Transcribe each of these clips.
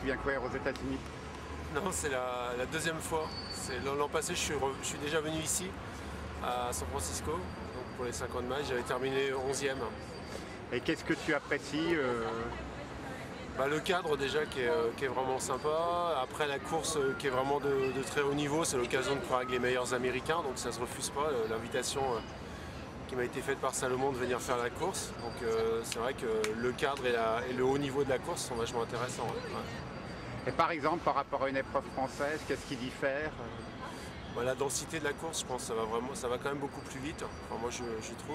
tu viens courir aux États-Unis? Non, c'est la deuxième fois. L'an passé, je suis déjà venu ici, à San Francisco, donc pour les 50 miles. J'avais terminé 11e. Et qu'est-ce que tu apprécies Le cadre déjà qui est vraiment sympa. Après la course qui est vraiment de très haut niveau, c'est l'occasion de courir avec les meilleurs Américains, donc ça se refuse pas. L'invitation qui m'a été faite par Salomon de venir faire la course. Donc c'est vrai que le cadre et le haut niveau de la course sont vachement intéressants. Ouais. Et par exemple, par rapport à une épreuve française, qu'est-ce qui diffère? La densité de la course, je pense que ça va quand même beaucoup plus vite. Enfin, moi, je trouve.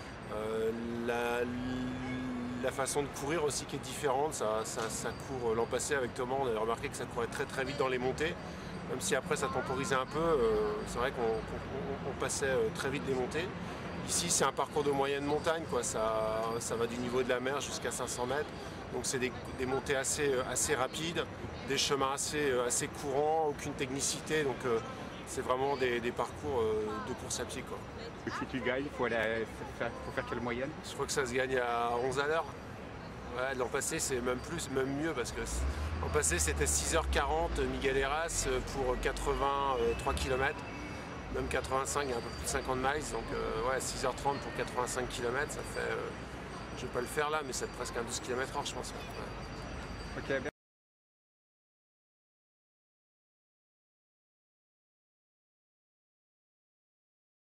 La façon de courir aussi qui est différente. Ça court. L'an passé avec Thomas, on avait remarqué que ça courait très très vite dans les montées. Même si après ça temporisait un peu, c'est vrai qu'on passait très vite des montées. Ici, c'est un parcours de moyenne montagne, quoi. Ça va du niveau de la mer jusqu'à 500 mètres. Donc c'est des montées assez rapides, des chemins assez courants, aucune technicité. Donc c'est vraiment des parcours de course à pied, quoi. Si tu gagnes, faut faire quelle moyenne? Je crois que ça se gagne à 11 à l'heure. Ouais, l'an passé, c'est même mieux, parce que l'an passé, c'était 6h40 Miguel Heras pour 83 km. Même 85, il y a un peu plus de 50 miles, donc ouais, 6h30 pour 85 km, ça fait, je vais pas le faire là, mais c'est presque un 12 km/h, je pense. Ouais. Ok.